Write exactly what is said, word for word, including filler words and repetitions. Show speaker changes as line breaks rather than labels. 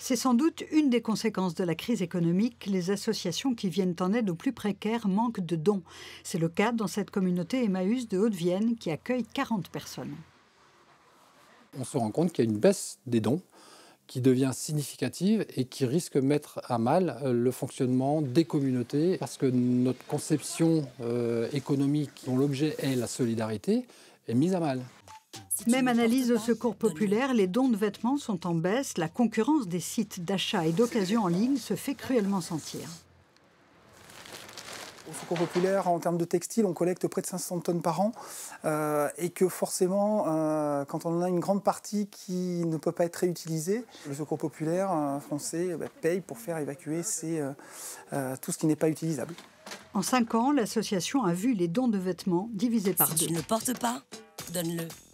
C'est sans doute une des conséquences de la crise économique. Les associations qui viennent en aide aux plus précaires manquent de dons. C'est le cas dans cette communauté Emmaüs de Haute-Vienne qui accueille quarante personnes.
On se rend compte qu'il y a une baisse des dons qui devient significative et qui risque de mettre à mal le fonctionnement des communautés parce que notre conception euh, économique dont l'objet est la solidarité est mise à mal.
Même analyse au Secours populaire, les dons de vêtements sont en baisse. La concurrence des sites d'achat et d'occasion en ligne se fait cruellement sentir.
Au Secours populaire, en termes de textile, on collecte près de cinq cents tonnes par an euh, et que forcément, euh, quand on en a une grande partie qui ne peut pas être réutilisée, le Secours populaire euh, français bah, paye pour faire évacuer ces, euh, euh, tout ce qui n'est pas utilisable.
En cinq ans, l'association a vu les dons de vêtements divisés par deux.
Si tu ne le portes pas, donne-le.